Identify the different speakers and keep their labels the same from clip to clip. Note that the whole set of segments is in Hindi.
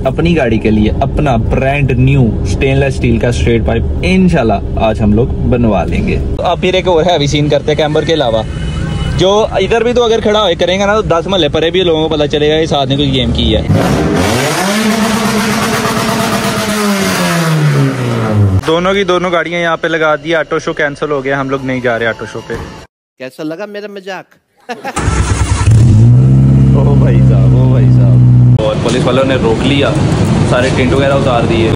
Speaker 1: अपनी गाड़ी के लिए अपना ब्रांड न्यू स्टेनलेस स्टील का स्ट्रेट पाइप इंशाल्लाह आज हम लोग बनवा लेंगे।
Speaker 2: तो अब फिर एक और हैवी सीन करते हैं कैम्बर के अलावा। जो इधर भी तो अगर खड़ा हो करेंगे ना तो 10 महल्ले परे भी लोगों को पता चलेगा इस आदमी ने कोई गेम की है। दोनों की दोनों गाड़ियां यहाँ पे लगा दी। ऑटो शो कैंसिल हो गया, हम लोग नहीं जा रहे ऑटो शो पे।
Speaker 3: कैसा लगा मेरा मजाक?
Speaker 1: ओ भाई साहब। और पुलिस वालों ने रोक लिया, सारे टेंट वगैरह उतार दिए।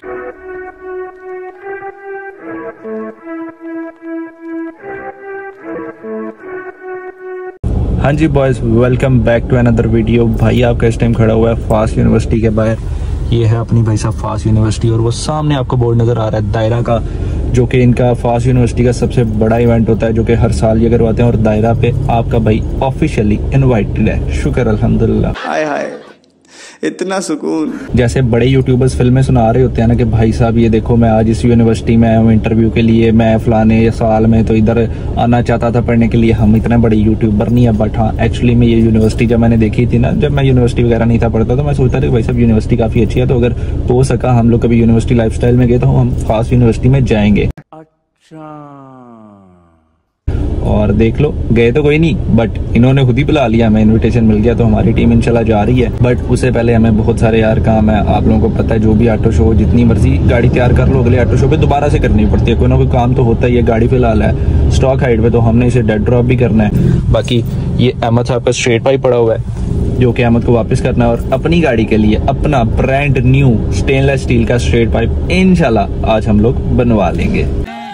Speaker 1: हाँ जी boys, welcome back to another video. भाई आपका इस टाइम खड़ा हुआ है फास्ट यूनिवर्सिटी के बाहर। ये है अपनी भाई साहब फास्ट यूनिवर्सिटी और वो सामने आपको बोर्ड नज़र आ रहा है दायरा का, जो कि इनका फास्ट यूनिवर्सिटी का सबसे बड़ा इवेंट होता है जो कि हर साल ये करवाते हैं। और दायरा पे आपका भाई ऑफिशियली इनवाइटेड है। शुक्र अल्हम्दुलिल्लाह।
Speaker 3: हाय हाय, इतना सुकून।
Speaker 1: जैसे बड़े यूट्यूबर्स फिल्में सुना रहे होते हैं ना कि भाई साहब ये देखो मैं आज इस यूनिवर्सिटी में आया हूँ इंटरव्यू के लिए, मैं फलाने साल में तो इधर आना चाहता था पढ़ने के लिए। हम इतने बड़े यूट्यूबर नहीं है, बट हाँ एक्चुअली में ये यूनिवर्सिटी जब मैंने देखी थी ना, जब मैं यूनिवर्सिटी वगैरह नहीं था पढ़ता तो मैं सोचता था कि भाई साहब यूनिवर्सिटी काफ़ी अच्छी है, तो अगर हो सका हम लोग कभी यूनिवर्सिटी लाइफस्टाइल में गए तो हम फास्ट यूनिवर्सिटी में जाएंगे। और देख लो, गए तो कोई नहीं बट इन्होंने खुद ही बुला लिया, हमें इनविटेशन मिल गया तो हमारी टीम इंशाल्लाह जा रही है। बट उससे पहले हमें बहुत सारे यार काम है। आप लोगों को पता है जो भी ऑटो शो जितनी मर्जी गाड़ी तैयार कर लो अगले ऑटो शो पे दोबारा से करनी पड़ती है, कोई ना कोई काम तो होता ही है। गाड़ी फिलहाल है स्टॉक हाइट पे तो हमने इसे डेड ड्रॉप भी करना है। बाकी ये अहमद साहब का स्ट्रेट पाइप पड़ा हुआ है जो कि अहमद को वापस करना है। और अपनी गाड़ी के लिए अपना ब्रांड न्यू स्टेनलेस स्टील का स्ट्रेट पाइप इंशाल्लाह आज हम लोग बनवा लेंगे।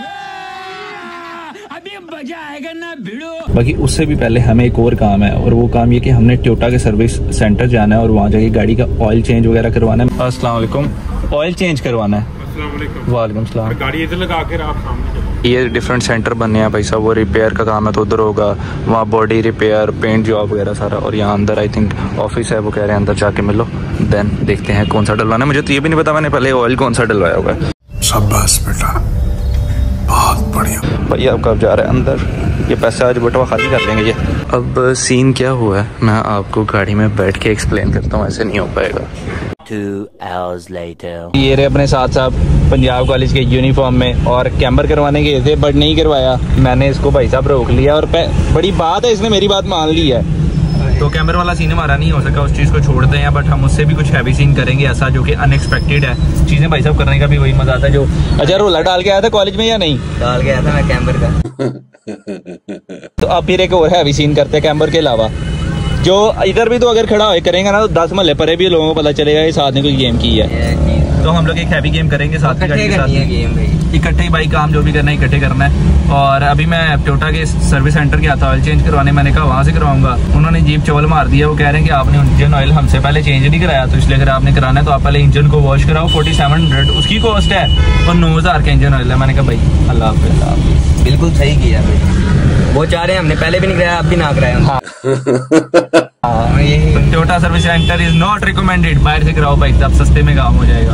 Speaker 1: बाकी उससे भी पहले हमें एक और काम है और वो काम ये कि हमने टोयोटा के सर्विस सेंटर जाना है और वहाँ जाके गाड़ी का ऑयल चेंज वगैरह करवाना है। अस्सलाम वालेकुम। ऑयल चेंज करवाना है। वालेकुम सलाम।
Speaker 4: गाड़ी इधर लगा के आप सामने।
Speaker 1: ये डिफरेंट सेंटर बनने हैं भाई साहब। वो रिपेयर का काम है तो उधर होगा, वहाँ बॉडी रिपेयर, पेंट जॉब वगैरह सारा। और यहाँ अंदर आई थिंक ऑफिस है, वो कह रहे हैं अंदर जाके मिलो, देन देखते हैं कौन सा डलवाना है। मुझे तो ये भी नहीं पता मैंने पहले ऑयल कौन सा डलवाया होगा।
Speaker 4: शाबाश बेटा, बहुत बढ़िया।
Speaker 1: भैया आप कब जा रहे हैं अंदर? ये पैसे आज बटवा खाली कर देंगे ये। अब सीन क्या हुआ है मैं आपको गाड़ी में बैठ के एक्सप्लेन करता हूँ, ऐसे नहीं हो पाएगा।
Speaker 3: 2 hours later।
Speaker 2: ये रहे अपने साथ साहब पंजाब कॉलेज के यूनिफॉर्म में और कैम्बर करवाने गए थे बट नहीं करवाया। मैंने इसको भाई साहब रोक लिया और बड़ी बात है इसने मेरी बात मान ली है। तो कैमर वाला सीन हमारा नहीं हो सका, उस चीज़ को छोड़ दें। बट हम उससे भी कुछ हैवी सीन करेंगे ऐसा जो कि अनएक्सपेक्टेड है। चीज़ें भाई साहब करने का भी वही मजा आता है जो। अच्छा रोला डाल के आया था कॉलेज में या नहीं?
Speaker 3: डाल के आया था मैं कैम्बर का।
Speaker 2: तो अब फिर एक और हैवी सीन करते हैं कैम्बर के अलावा। जो इधर भी तो अगर खड़ा हो करेंगे ना तो 10 महल्ले परे भी लोगों को पता चलेगा इस आदमी ने कोई गेम की है। तो हम लोग एक हैवी गेम करेंगे साथ में, इकट्ठे ही भाई काम जो भी करना है इकट्ठे करना है। और अभी मैं टोयोटा के सर्विस सेंटर गया था ऑयल चेंज करवाने, मैंने कहा वहाँ से करवाऊंगा। उन्होंने जीप चवल मार दिया, वो कह रहे हैं कि आपने इंजन ऑयल हमसे पहले चेंज नहीं कराया, तो इसलिए अगर आपने कराना है तो आप पहले इंजन को वॉश कराओ। 4700 उसकी कॉस्ट है और 9000 का इंजन ऑयल है। मैंने कहा भाई अल्लाह हाफ़िज़।
Speaker 3: बिल्कुल सही किया भाई, वो चाह रहे हैं हमने पहले भी नहीं कराया, आप भी ना कराया। हाँ यही
Speaker 2: Toyota service centre is not recommended, बाहर से कराओ भाई, तब सस्ते में काम हो जाएगा।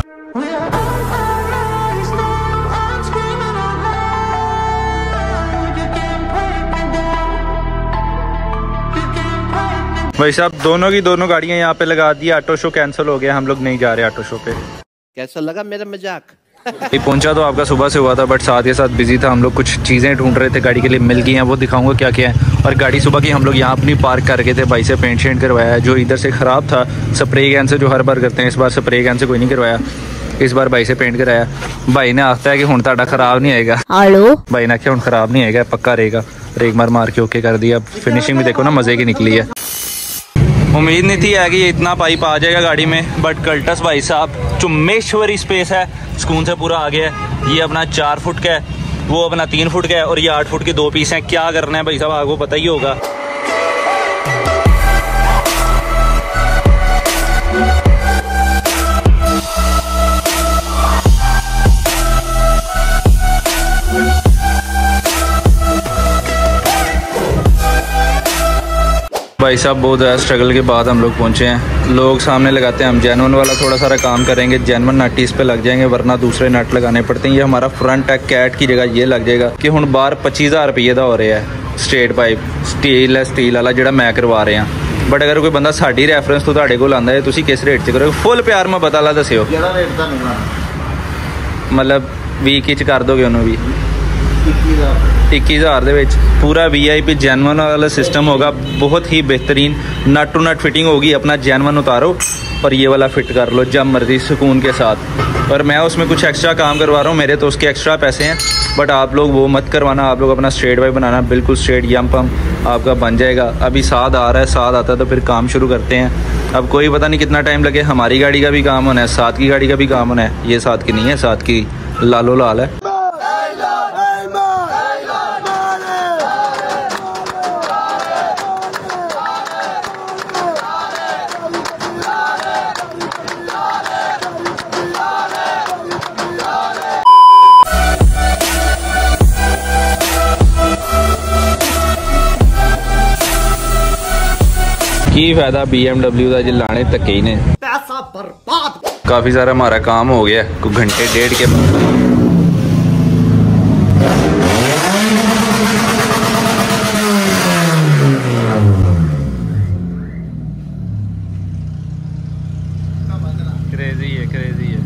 Speaker 2: भाई साहब दोनों की दोनों गाड़ियां यहाँ पे लगा दी। ऑटो शो कैंसिल हो गया, हम लोग नहीं जा रहे ऑटो शो पे।
Speaker 3: कैसा लगा मेरा मजाक?
Speaker 2: पहुंचा तो आपका सुबह से हुआ था बट साथ ही साथ बिजी था। हम लोग कुछ चीज़ें ढूंढ रहे थे गाड़ी के लिए, मिल गई हैं, वो दिखाऊंगा क्या क्या है। और गाड़ी सुबह की हम लोग यहाँ अपनी पार्क कर गए थे, भाई से पेंट शेंट करवाया जो इधर से ख़राब था स्प्रे कैन से, जो हर बार करते हैं। इस बार स्प्रे कैन से कोई नहीं करवाया, इस बार भाई से पेंट कराया। भाई ने आखता है कि हुण ताड़ा खराब नहीं आएगा। हेलो भाई ने आख्या हुण खराब नहीं आएगा, पक्का रहेगा। रेक मार के ओके कर दिया। फिनिशिंग भी देखो ना मज़े की निकली है। उम्मीद नहीं थी कि ये इतना पाइप आ जाएगा गाड़ी में, बट कल्टस भाई साहब चुम्मेश्वरी स्पेस है, सुकून से पूरा आ गया है। ये अपना 4 फुट का है, वो अपना 3 फुट का है और ये 8 फुट के 2 पीस हैं। क्या करना है भाई साहब आपको पता ही होगा। भाई साहब बहुत ज़्यादा स्ट्रगल के बाद हम लोग पहुँचे हैं। लोग सामने लगाते हैं, हम जेन्युइन वाला थोड़ा सारा काम करेंगे, जेन्युइन नट इस पे लग जाएंगे, वरना दूसरे नट लगाने पड़ते हैं। ये हमारा फ्रंट है, कैट की जगह ये लग जाएगा कि हुण बाहर 25,000 रुपये का हो रहा है स्ट्रेट पाइप स्टील वाला जोड़ा मैं करवा रहे हैं। बट अगर कोई बंदा साडी रेफरेंस तो तुहाडे कोल आंदा है तुसीं किस रेट च करोगे? फुल प्यार मैं पता ला दस्सिओ। मतलब 20 च कर दोगे उन्होंने भी 21,000 दे विच पूरा VIP जैनवन वाला सिस्टम होगा, बहुत ही बेहतरीन। नट टू नट फिटिंग होगी, अपना जैनवन उतारो और ये वाला फिट कर लो जब मर्जी सुकून के साथ। और मैं उसमें कुछ एक्स्ट्रा काम करवा रहा हूँ, मेरे तो उसके एक्स्ट्रा पैसे हैं, बट आप लोग वो मत करवाना। आप लोग अपना स्ट्रेट वाइज बनाना, बिल्कुल स्ट्रेट यम पम आपका बन जाएगा। अभी साथ आ रहा है, साथ आता है तो फिर काम शुरू करते हैं। अब कोई पता नहीं कितना टाइम लगे, हमारी गाड़ी का भी काम होना है, साथ की गाड़ी का भी काम होना है। ये साथ की नहीं है, साथ की लालो लाल है। की फायदा BMW का जिलाने तक ही ने पैसा बर्बाद। काफी सारा हमारा काम हो गया, कुछ घंटे डेढ़ के बाद। क्रेजी है, क्रेजी है।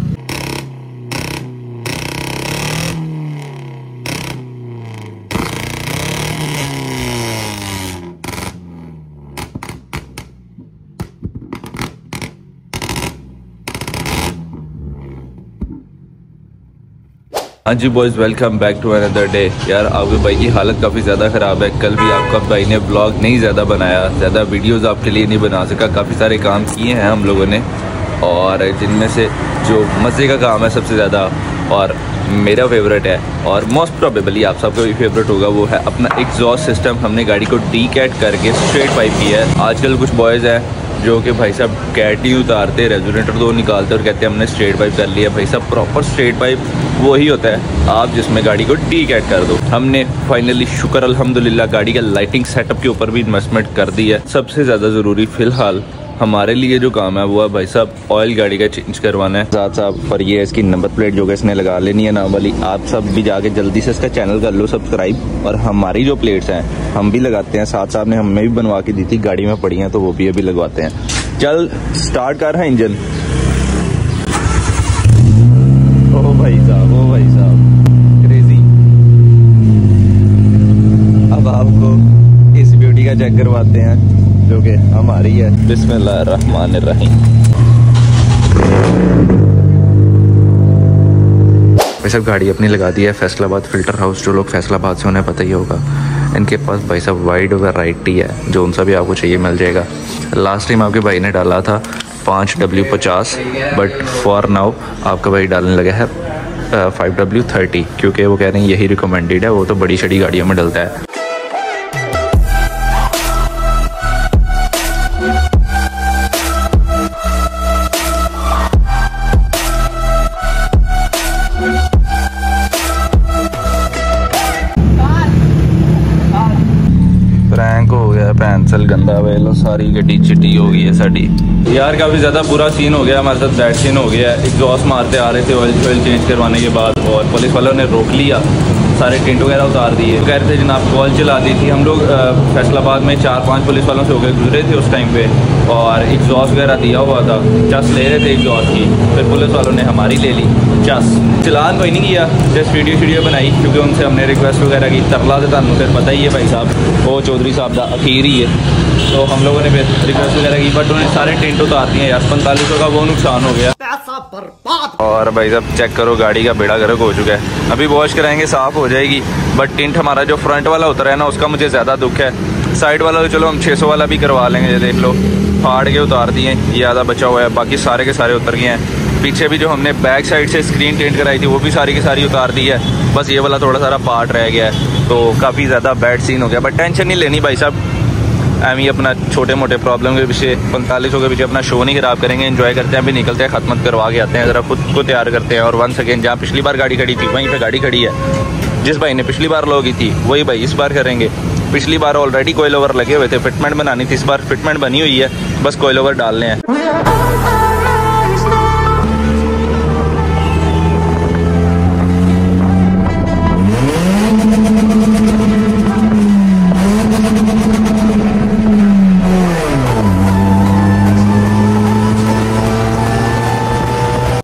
Speaker 1: हाँ जी boys, welcome back to another day. यार आपके भाई की हालत काफ़ी ज़्यादा ख़राब है। कल भी आपका भाई ने ब्लॉग नहीं ज़्यादा बनाया, ज़्यादा वीडियोस आपके लिए नहीं बना सका। काफ़ी सारे काम किए हैं हम लोगों ने, और जिनमें से जो मज़े का काम है सबसे ज़्यादा और मेरा फेवरेट है और मोस्ट प्रोबेबली आप सबका भी फेवरेट होगा, वो है अपना एग्जॉस्ट सिस्टम। हमने गाड़ी को डीकैट करके स्ट्रेट पाइप किया है। आजकल कुछ बॉयज़ हैं जो कि भाई साहब कैट ही उतारते, रेजोनेटर दो निकालते और कहते हैं हमने स्ट्रेट पाइप कर लिया। भाई साहब प्रॉपर स्ट्रेट पाइप वही होता है आप जिसमें गाड़ी को डीकैट कर दो। हमने फाइनली शुक्र अल्हम्दुलिल्लाह गाड़ी का लाइटिंग सेटअप के ऊपर भी इन्वेस्टमेंट कर दी है। सबसे ज़्यादा ज़रूरी फ़िलहाल हमारे लिए जो काम है वो है भाई साहब ऑयल गाड़ी का चेंज करवाना है साथ साहब। और ये इसकी नंबर प्लेट जो कि इसने लगा लेनी है नाम वाली। आप सब भी जाके जल्दी से इसका चैनल कर लो सब्सक्राइब। और हमारी जो प्लेट्स हैं हम भी लगाते हैं, साथ साहब ने हमें भी बनवा के दी थी, गाड़ी में पड़ी हैं तो वो भी अभी लगवाते हैं। चल स्टार्ट कर है इंजन। ओ भाई साहब, ओ भाई साहब, क्रेजी। अब आपको इस ब्यूटी का चेक करवाते हैं जो कि हमारी है। बिस्मिल्लाहिर्रहमानिर्रहीम।
Speaker 2: भाई साहब गाड़ी अपनी लगा दी है फैसलाबाद फिल्टर हाउस। जो लोग फैसलाबाद से उन्हें पता ही होगा, इनके पास भाई साहब वाइड वैरायटी है, जो उनसा भी आपको चाहिए मिल जाएगा। लास्ट टाइम आपके भाई ने डाला था 5W50, बट फॉर नाउ आपका भाई डालने लगा है 5W30, क्योंकि वो कह रहे हैं यही रिकमेंडेड है। वो तो बड़ी छड़ी गाड़ियों में डलता है। प्रैंक हो गया, पेंसिल गंदा वेलो, सारी गड्डी चिट्टी हो गई है साड़ी। यार काफ़ी ज़्यादा बुरा सीन हो गया हमारे साथ, बैड सीन हो गया है। एग्जॉस्ट मारते आ रहे थे ऑयल चेंज करवाने के बाद, और पुलिस वालों ने रोक लिया, सारे टेंट वगैरह उतार दिए। कह रहे थे जनाब कॉल चला दी थी। हम लोग फैसलाबाद में 4-5 पुलिस वालों से होकर गुजरे थे उस टाइम पे, और एग्जॉस्ट वगैरह दिया हुआ था, चस ले रहे थे एग्जॉस्ट की। फिर पुलिस वालों ने हमारी ले ली चस। चलान कोई नहीं किया, जस्ट वीडियो बनाई, क्योंकि उनसे हमने रिक्वेस्ट वगैरह की। तरला तो तुहानू फिर पता ही है भाई साहब, वो चौधरी साहब का अखीर ही है, तो हम लोगों ने फिर रिक्वेस्ट वगैरह की, बट उन्हें सारे टेंट उतार दिए यार। 4500 का वो नुकसान हो गया, पैसा बर्बाद। और भाई साहब चेक करो, गाड़ी का बेड़ा गर्क हो चुका है। अभी वॉश कराएंगे, साफ हो जाएगी, बट टिंट हमारा जो फ्रंट वाला उतरा है ना, उसका मुझे ज़्यादा दुख है। साइड वाला तो चलो हम 600 वाला भी करवा लेंगे। ये देख लो, फाड़ के उतार दिए, ये आधा बचा हुआ है, बाकी सारे के सारे उतर गए हैं। पीछे भी जो हमने बैक साइड से स्क्रीन टेंट कराई थी वो भी सारी की सारी उतार दी है, बस ये वाला थोड़ा सारा पार्ट रह गया है। तो काफ़ी ज़्यादा बैड सीन हो गया, बट टेंशन नहीं लेनी भाई साहब। एम ही अपना छोटे मोटे प्रॉब्लम के पीछे 4500 के पीछे अपना शो नहीं खराब करेंगे, एंजॉय करते हैं, अभी निकलते हैं, खत्म करवा के आते हैं, ज़रा खुद को तैयार करते हैं। और वंस अगेन, जहाँ पिछली बार गाड़ी खड़ी थी वहीं पे गाड़ी खड़ी है। जिस भाई ने पिछली बार लोगी थी वही भाई इस बार करेंगे। पिछली बार ऑलरेडी कोयल ओवर लगे हुए थे, फिटमेंट बनानी थी, इस बार फिटमेंट बनी हुई है, बस कोयल ओवर डालने हैं।